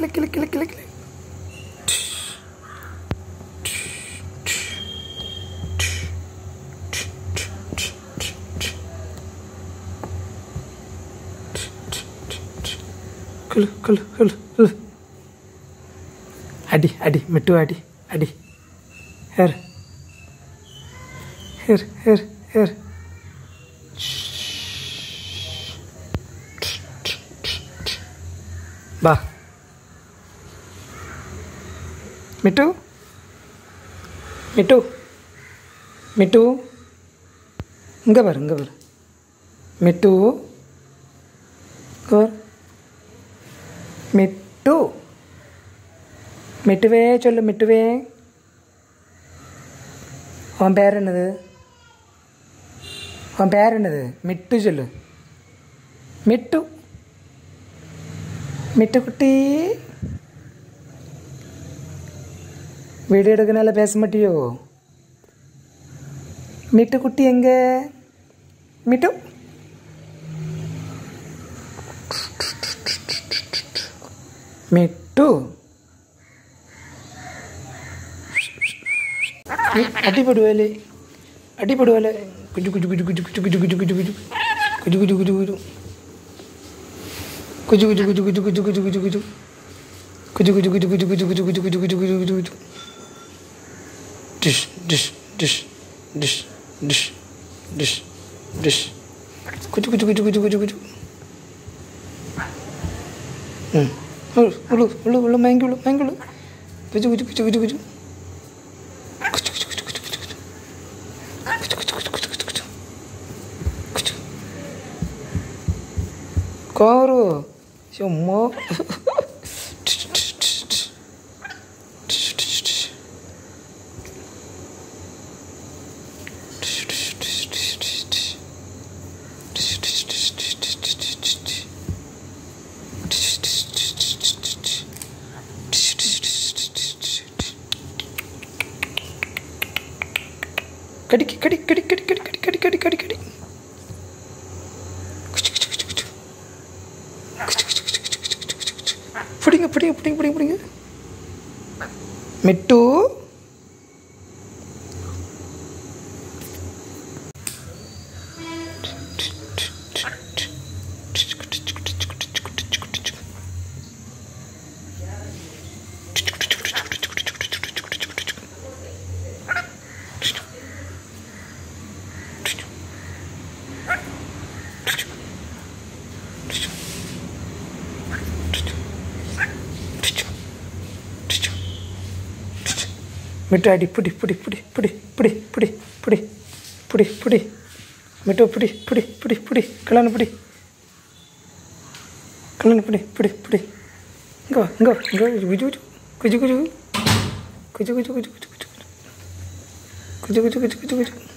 கிளு கிளு கிளு கிளு கிளு. கிளு கிளு கிளு கிளு. அடி அடி மிட்டு அடி அடி. ஹேர் ஹேர் ஹேர் ஹேர். வா மிட்டு மிட்டு மிட்டு. இங்கே பாரு இங்கே பாரு மிட்டு. மிட்டு மிட்டுவே சொல்லு மிட்டுவே. உன் பேர் என்னது? உன் பேர் என்னது? மிட்டு சொல்லு. மிட்டு மிட்டு குட்டி. வீடியோ எடுக்கனால பேச மாட்டியோ? மிட்டு குட்டி எங்க? மிட்டு மிட்டு. அடிபடுவேலே அடிபடுவேலே. குஜு குஜு குஜு குஜு குஜு குஜு குஜு குஜு குஜு குஜு குஜு குஜு குஜு. குஜு குஜு குஜு குஜு குஜு குஜு குஜு குஜு. குஜு குஜு குஜு குஜு குஜு குஜு குஜு குஜு குஜு குஜு குஜு குஜு. டிஷ் டிஷ் டிஷ் டிஷ் டிஷ் டிஷ் டிஷ். குஜு குஜு குஜு குஜு குஜு குஜு. உழு உழு உழு மயங்கி உழு மயங்கி உழு. குஜு குஜு குஜு குஜு குஜு. குஜு குஜு குஜு குஜு குஜு குஜு. குஜு குஜு குஜு குஜு குஜு குஜு. குஜு. காரு சும்மா. கடி கடி கடி கடி கடி கடி கடி கடி கடி கடி. பிடிங்க பிடிங்க பிடிங்க பிடிங்க பிடிங்க. மிட்டு மிட்டு அடி. பிடி பிடி பிடி பிடி பிடி பிடி பிடி பிடி பிடி. மிட்டு பிடி பிடி பிடி பிடி. கல்யாண பிடி கல்யாண பிடி பிடி பிடி. இங்கே வா இங்கே இங்கே. குஜு குஜு குஜு குஜு குஜு குஜு குஜு குஜு குஜு குஜு குஜு குஜு குஜு குஜு.